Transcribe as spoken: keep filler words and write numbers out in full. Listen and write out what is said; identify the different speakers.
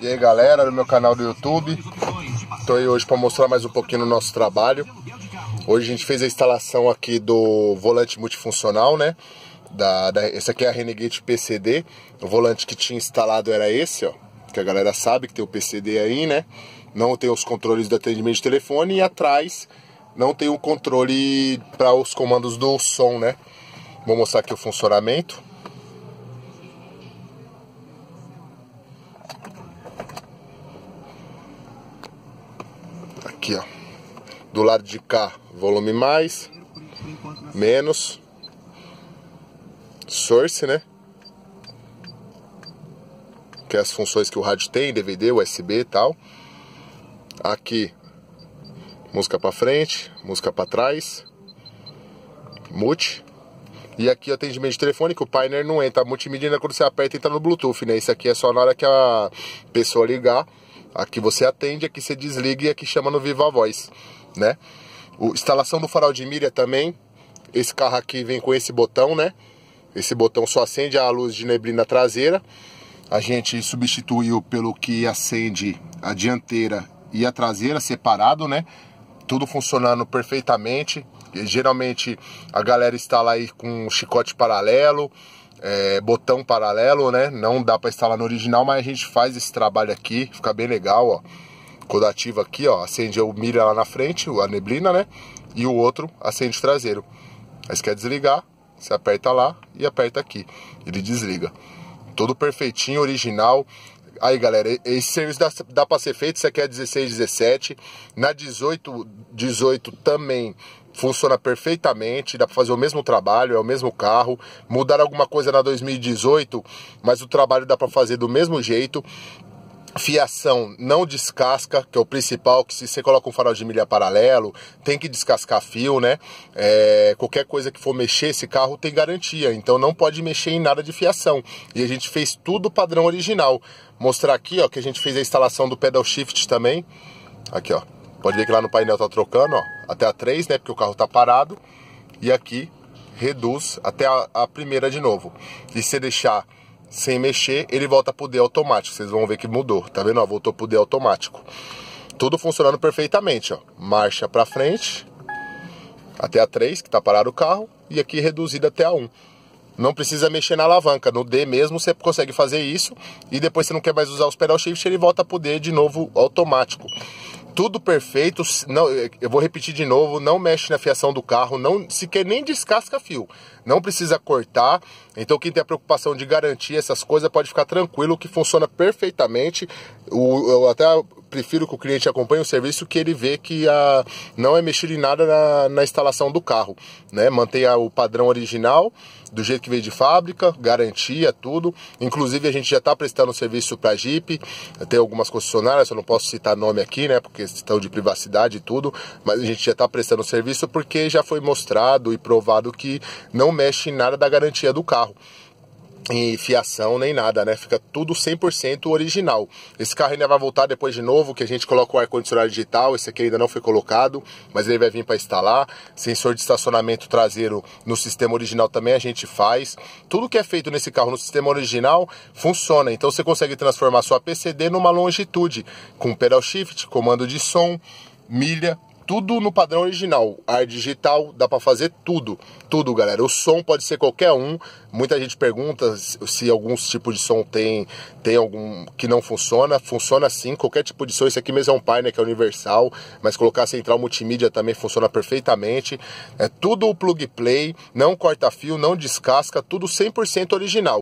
Speaker 1: E aí galera do meu canal do YouTube, estou aí hoje para mostrar mais um pouquinho do nosso trabalho. Hoje a gente fez a instalação aqui do volante multifuncional, né? Da, da, esse aqui é a Renegade P C D. O volante que tinha instalado era esse, ó. Que a galera sabe que tem o P C D aí, né? Não tem os controles do atendimento de telefone e atrás não tem o controle para os comandos do som, né? Vou mostrar aqui o funcionamento. Aqui, ó. Do lado de cá, volume mais, menos, source, né? Que é as funções que o rádio tem, D V D, U S B e tal. Aqui, música pra frente, música pra trás, mute. E aqui o atendimento de telefone, que o Pioneer não entra. A multimídia ainda quando você aperta entra no Bluetooth, né? Isso aqui é só na hora que a pessoa ligar. Aqui você atende, aqui você desliga e aqui chama no Viva Voz, né? O, instalação do farol de milha também. Esse carro aqui vem com esse botão, né? Esse botão só acende a luz de neblina traseira. A gente substituiu pelo que acende a dianteira e a traseira separado, né? Tudo funcionando perfeitamente. E, geralmente a galera instala aí com chicote paralelo, é, botão paralelo, né? Não dá para instalar no original, mas a gente faz esse trabalho aqui, fica bem legal, ó. Quando ativa aqui, ó, acende o milha lá na frente, a neblina, né? E o outro acende o traseiro. Aí você quer desligar, você aperta lá e aperta aqui. Ele desliga. Tudo perfeitinho, original. Aí galera, esse serviço dá, dá para ser feito. Isso aqui é dezesseis, dezessete. Na dezoito, dezoito também funciona perfeitamente. Dá para fazer o mesmo trabalho, é o mesmo carro. Mudar alguma coisa na dois mil e dezoito, mas o trabalho dá para fazer do mesmo jeito. Fiação não descasca, que é o principal, que se você coloca um farol de milha paralelo, tem que descascar fio, né? É, qualquer coisa que for mexer, esse carro tem garantia, então não pode mexer em nada de fiação. E a gente fez tudo padrão original. Mostrar aqui, ó, que a gente fez a instalação do pedal shift também. Aqui, ó, pode ver que lá no painel tá trocando, ó, até a três, né? Porque o carro tá parado. E aqui reduz até a, a primeira de novo. E se deixar sem mexer, ele volta pro D automático. Vocês vão ver que mudou, tá vendo? Ó, voltou pro D automático. Tudo funcionando perfeitamente, ó. Marcha pra frente até a três, que tá parado o carro, e aqui reduzido até a um. Não precisa mexer na alavanca. No D mesmo você consegue fazer isso, e depois você não quer mais usar os pedal shift, ele volta pro D de novo automático. Tudo perfeito. Não, eu vou repetir de novo, não mexe na fiação do carro, não sequer nem descasca fio, não precisa cortar. Então quem tem a preocupação de garantir essas coisas pode ficar tranquilo que funciona perfeitamente. O, eu até prefiro que o cliente acompanhe o serviço, que ele vê que a, não é mexer em nada na, na instalação do carro, né? Mantenha o padrão original, do jeito que veio de fábrica, garantia, tudo. Inclusive a gente já está prestando serviço para Jeep, tem algumas concessionárias, eu não posso citar nome aqui, né, porque questão de privacidade e tudo, mas a gente já está prestando serviço porque já foi mostrado e provado que não mexe em nada da garantia do carro. E fiação nem nada, né? Fica tudo cem por cento original. Esse carro ainda vai voltar depois de novo, que a gente coloca o ar-condicionado digital. Esse aqui ainda não foi colocado, mas ele vai vir para instalar. Sensor de estacionamento traseiro no sistema original também a gente faz. Tudo que é feito nesse carro no sistema original funciona. Então você consegue transformar sua P C D numa longitude, com pedal shift, comando de som, milha, tudo no padrão original. Ar digital, dá para fazer tudo, tudo, galera. O som pode ser qualquer um. Muita gente pergunta se alguns tipos de som tem, tem algum que não funciona. Funciona sim, qualquer tipo de som. Esse aqui mesmo é um Pioneer, que é universal, mas colocar central multimídia também funciona perfeitamente. É tudo plug play, não corta fio, não descasca, tudo cem por cento original.